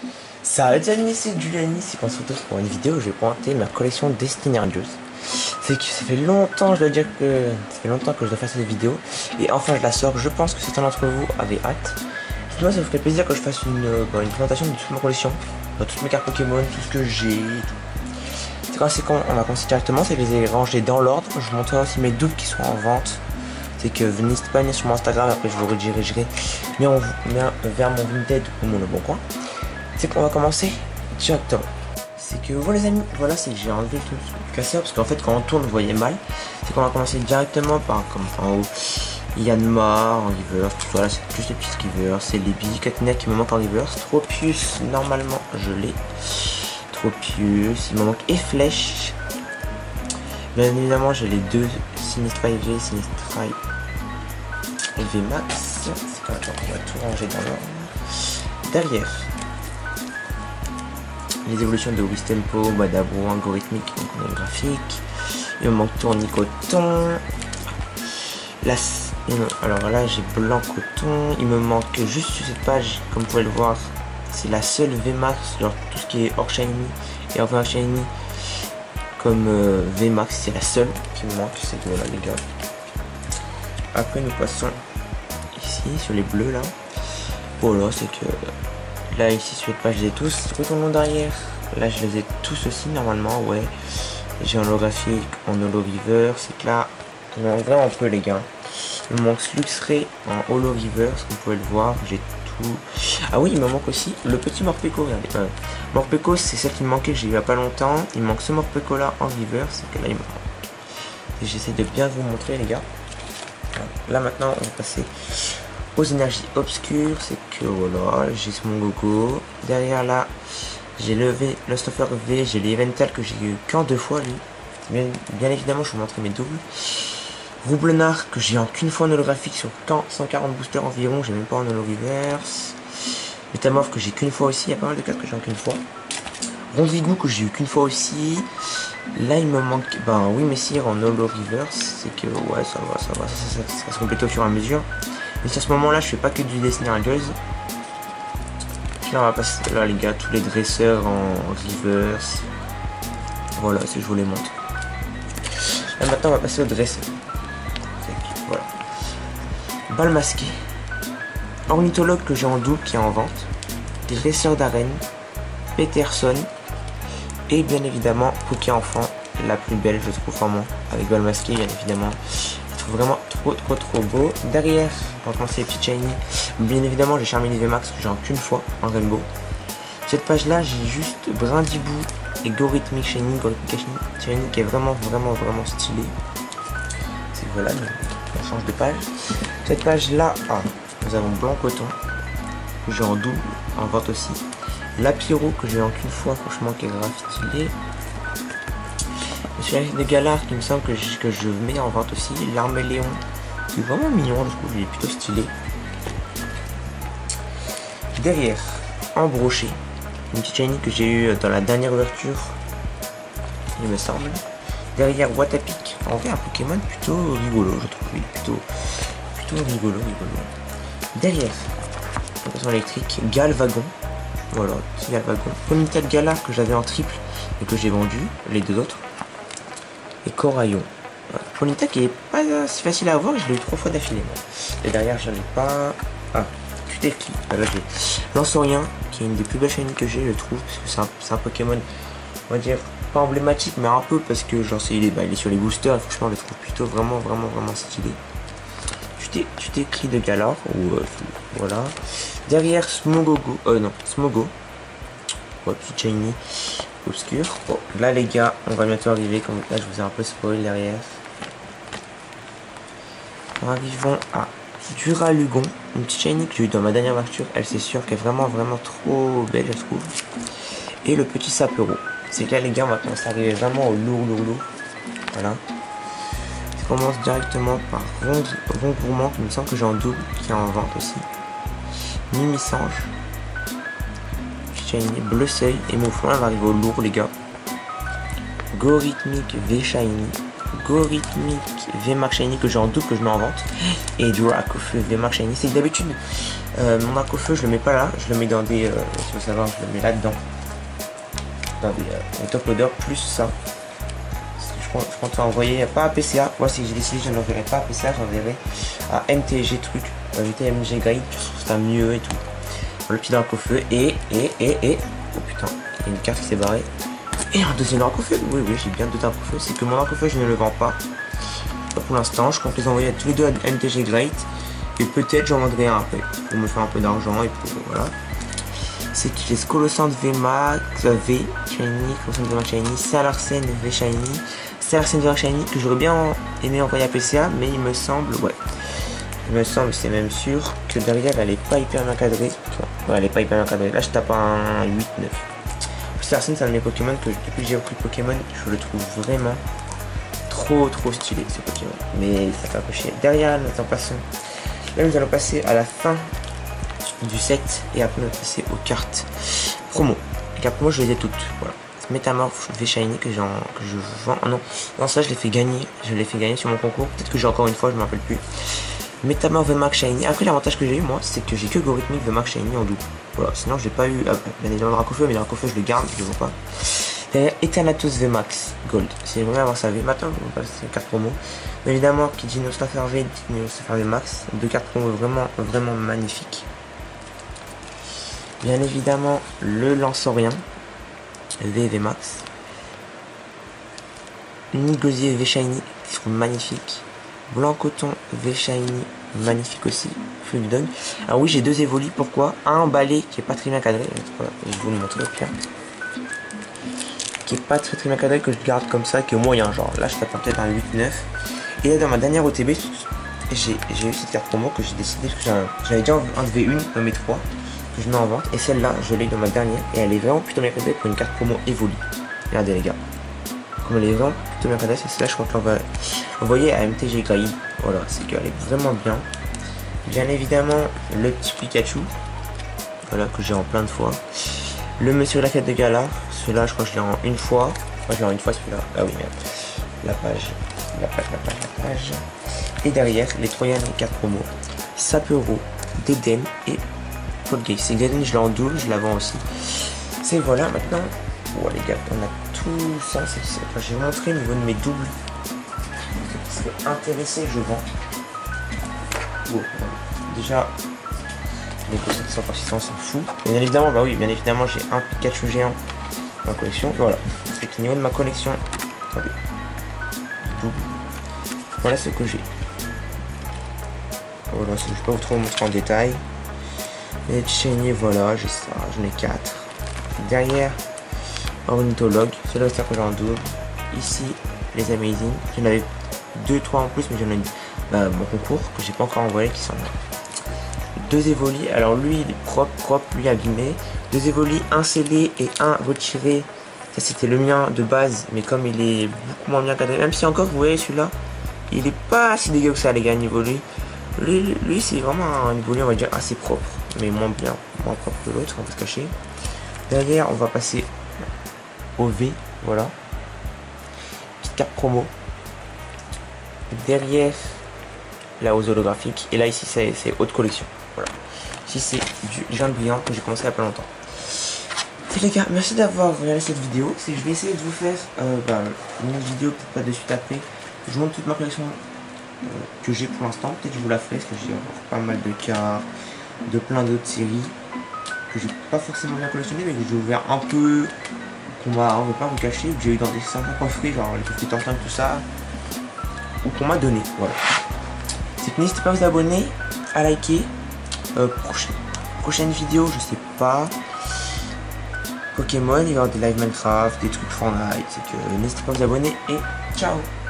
Salut les amis, c'est Juliani, c'est qu'on se retrouve pour une vidéo où je vais présenter ma collection Destiny Rangers. C'est que ça fait longtemps, je dois dire que ça fait longtemps que je dois faire cette vidéo. Et enfin je la sors, je pense que certains d'entre vous avaient hâte. Moi ça vous ferait plaisir que je fasse une présentation de toute ma collection. Toutes mes cartes Pokémon, tout ce que j'ai. C'est quand on va commencer directement, c'est que je les ai rangés dans l'ordre. Je vous montrerai aussi mes doubles qui sont en vente. C'est que n'hésitez pas à venir sur mon Instagram, après je vous redirigerai vers mon Vinted ou mon Le Bon Coin. C'est qu'on va commencer directement. C'est que voilà les amis, voilà, c'est que j'ai enlevé tout le casseur parce qu'en fait quand on tourne vous voyez mal. C'est qu'on va commencer directement par comme en haut. Yanma en reverse, tout ça là c'est juste les petits reverse, c'est les Bibi Katina qui me manquent en reverse. Tropius normalement je l'ai. Tropius, il me manque et Flèche. Bien évidemment j'ai les deux Sinistra IV, Sinistra IV Max. C'est quand même on va tout ranger dans l'ordre. Derrière les évolutions de Wistempo, Badabro, algorithmique, donc on a le graphique. Il me manque Tournicoton. Là, alors là j'ai blanc coton. Il me manque juste sur cette page, comme vous pouvez le voir, c'est la seule VMAX, genre tout ce qui est hors shiny et hors shiny comme VMAX, c'est la seule qui me manque, c'est que voilà les gars. Après nous passons ici sur les bleus là. Voilà, c'est que là ici sur cette page j'ai tous. Retournons derrière. Là je les ai tous aussi normalement, ouais. J'ai un holographique, en holo river. C'est que là il manque vraiment peu les gars. Il me manque Luxray en holo river, comme vous pouvez le voir. J'ai tout. Ah oui, il me manque aussi le petit Morpeko, regardez. Morpeko c'est celle qui me manquait, j'ai eu il y a pas longtemps. Il me manque ce Morpeko là en river. C'est que là il me manque. J'essaie de bien vous montrer les gars. Là maintenant on va passer aux énergies obscures, c'est que voilà, j'ai mon gogo. Derrière là, j'ai le Lostoffer V, j'ai l'Evental que j'ai eu qu'en 2 fois lui. Bien évidemment, je vous montrer mes doubles. Roublenard que j'ai en qu'une fois en holographique sur 140 boosters environ, j'ai même pas en holo reverse. Metamorph que j'ai qu'une fois aussi, il y a pas mal de cartes que j'ai en qu'une fois. Ronzigou que j'ai eu qu'une fois aussi. Là il me manque, oui Messire en holo reverse, c'est que ouais ça va se compléter au fur et à mesure. Mais à ce moment là je fais pas que du Destiny Rangers. Là on va passer là les gars, tous les dresseurs en reverse. Voilà, si je vous les montre. Là maintenant on va passer au dresseur. Voilà. Balle masqué. Ornithologue que j'ai en double qui est en vente. Dresseur d'arène. Peterson. Et bien évidemment Poké Enfant, la plus belle je trouve vraiment, avec balle masquée bien évidemment. Je trouve vraiment trop beau. Derrière, on va commencer les petits shiny. Bien évidemment j'ai Charmeleon VMAX que j'ai en qu'une fois en Rainbow. Cette page là j'ai juste Brindibou et Gorithmic Shiny, Shiny qui est vraiment stylé. C'est voilà, on change de page. Cette page là, nous avons Blanc Coton que j'ai en double, en vente aussi. Lapiro que j'ai en qu'une fois, franchement qui est grave stylé. Celui de Galar qui me semble que je mets en vente aussi. L'Arméléon qui est vraiment mignon, je trouve, il est plutôt stylé. Derrière, Embroché, une petite shiny que j'ai eu dans la dernière ouverture, il me semble. Derrière, Watapic, en vrai un Pokémon plutôt rigolo, je trouve, plutôt rigolo. Derrière, façon électrique, Galvagon. Voilà, petit Galvagon. Ponyta de Galar que j'avais en triple et que j'ai vendu, les deux autres. Et Coraillon. Voilà. Ponyta qui est pas si facile à avoir, je l'ai eu 3 fois d'affilée. Et derrière, j'en ai pas. Tuteki. Là, j'ai Lanceorien, qui est une des plus belles shiny que j'ai, je trouve, parce que c'est un Pokémon, on va dire, pas emblématique, mais un peu parce que genre, il est sur les boosters, et franchement, je le trouve plutôt vraiment stylé. Tuteki de Galar, ou voilà. Derrière Smogogo, Smogo. Ouais, petit shiny obscur. Bon, là les gars, on va bientôt arriver, comme là je vous ai un peu spoil derrière. Nous arrivons à Duralugon, une petite shiny que j'ai eu dans ma dernière ouverture. Elle c'est sûr qu'elle est vraiment trop belle je trouve. Et le petit Sapero. C'est que là les gars, on va commencer à arriver vraiment au lourd. Voilà. Je commence directement par Rond Gourmand, qui me semble que j'ai en double, qui est en vente aussi. Mimisange, Shiny, Bleu Seuil et Mouflon, elle va arriver au lourd les gars. Gorithmic V Shiny, Gorithmic V Max Shiny que j'ai en double que je mets en vente. Et Dracofeu V Max Shiny, c'est que d'habitude Mon arc au feu, je le mets pas là, je le mets dans des... si vous savoir, je le mets là-dedans. Dans des top loaders plus ça. Je compte envoyer pas à PCA. Moi, si j'ai décidé, je n'enverrai pas à PCA, j'enverrai à MTG truc. MTG Guide, je trouve ça mieux et tout. Le petit arc au feu et... Oh putain, il y a une carte qui s'est barrée. Et un deuxième arc au feu. Oui, j'ai bien deux arcs au feu. C'est que mon arc au feu, je ne le vends pas. Pour l'instant, je compte les envoyer à tous les deux à MTG Great. Et peut-être j'en vendrai un après. Pour me faire un peu d'argent et pour voilà. C'est que j'ai Colossant Vmax, V Shiny, Colossant Vmax Shiny, Salarsen V Shiny, Salarsen V Shiny que j'aurais bien aimé envoyer à PCA, mais il me semble, c'est même sûr que derrière elle est pas hyper bien cadrée. Ouais, elle est pas hyper bien cadrée. Là je tape un 8-9. Salarsen c'est un de mes Pokémon que depuis que j'ai repris Pokémon, je le trouve vraiment trop stylé ce Pokémon. Mais ça fait un peu chier. Derrière nous en passons. Là nous allons passer à la fin du set et après on va passer aux cartes promo. Les cartes promo je les ai toutes. Voilà. Métamorphe V Shiny que je vends. Oh non, ça je l'ai fait gagner. Je l'ai fait gagner sur mon concours. Peut-être que j'ai encore une fois, je me rappelle plus. Métamorphe VMAX Shiny. Après l'avantage que j'ai eu moi, c'est que j'ai que Gorithmic VMAX Shiny en double. Voilà, sinon je l'ai pas eu. Bien évidemment le Dracofeu, mais le Dracofeu je le garde, je le vois pas. Derrière Eternatus VMAX Gold. Si vous voulez avoir ça V, maintenant on va passer aux cartes promo. Mais évidemment, qui dit Nostaffer V, dit Nostaffer VMAX. Deux cartes promo vraiment magnifiques. Bien évidemment, le Lanceorien VMAX. Nigosier V Shiny, qui sont magnifiques. Blanc Coton V Shiny, magnifique aussi. Feu du Dog. Alors oui, j'ai deux évolis. Pourquoi? Un emballé qui est pas très bien cadré. Voilà, je vais vous le montrer au pire. Qui est pas très bien cadré, que je garde comme ça, qui est moyen. Genre là, je tape peut-être un 8-9. Et là, dans ma dernière OTB, j'ai eu cette carte promo que j'ai décidé, que j'avais déjà enlevé une dans mes trois, que je mets en vente. Et celle-là, je l'ai dans ma dernière. Et elle est vraiment plutôt bien cadrée pour une carte promo évolue. Regardez les gars. Comme elle est vraiment plutôt bien cadrée, c'est celle-là, je crois qu'on va envoyer à MTG Guide. Voilà, c'est qu'elle est vraiment bien. Bien évidemment, le petit Pikachu. Voilà, que j'ai en plein de fois. Le Monsieur de la Fête de Gala. Celui-là, je crois que je l'ai en une fois. Moi, je l'ai en une fois celui-là. Ah oui, merde. La page. Et derrière, les Troyens et 4 promos. Sapero, Deden et Podgate. C'est Deden, je l'ai en double, je la vends aussi. C'est voilà, maintenant. Oh les gars, on a tout ça. Je vais vous montrer au niveau de mes doubles. Si vous êtes intéressé, je vends. Oh, déjà, les potions qui sont partis, on s'en fout. Bien évidemment, bah oui, bien évidemment, j'ai un Pikachu géant dans ma collection. Voilà, c'est au niveau de ma collection. Attendez. Double. Voilà ce que j'ai. Voilà, je ne vais pas vous trop montrer en détail. Les Shiny, voilà, j'ai ça, j'en ai 4. Derrière, Ornithologue, celui-là c'est que j'ai en double. Ici, les Amazing, j'en avais 2-3 en plus, mais j'en ai mon concours que j'ai pas encore envoyé qui sont là. Deux évolis, alors lui il est propre, lui abîmé. Deux évolis, un scellé et un retiré. Ça c'était le mien de base, mais comme il est beaucoup moins bien cadré, même si encore vous voyez celui-là, il est pas si dégueu que ça les gars niveau lui. Lui c'est vraiment un niveau on va dire assez propre, mais moins propre que l'autre, on va se cacher. Derrière on va passer au V, voilà. Petite carte promo. Derrière la hausse holographique, et là ici c'est haute collection. Voilà. Ici c'est du Jean Brillant que j'ai commencé il y a pas longtemps. Les gars, merci d'avoir regardé cette vidéo. Je vais essayer de vous faire une vidéo, peut-être pas de suite après. Je vous montre toute ma collection que j'ai pour l'instant. Peut-être que je vous la ferai parce que j'ai encore pas mal de cartes, de plein d'autres séries que j'ai pas forcément bien collectionné, mais que j'ai ouvert un peu, qu'on m'a, on ne veut pas vous cacher, que j'ai eu dans des certains coffrets, genre les coffrets Tintin, tout ça, ou qu'on m'a donné. Voilà. C'est que n'hésitez pas à vous abonner, à liker. Prochaine vidéo, je sais pas. Pokémon, il va y avoir des live Minecraft, des trucs Fortnite, c'est que n'hésitez pas à vous abonner et ciao.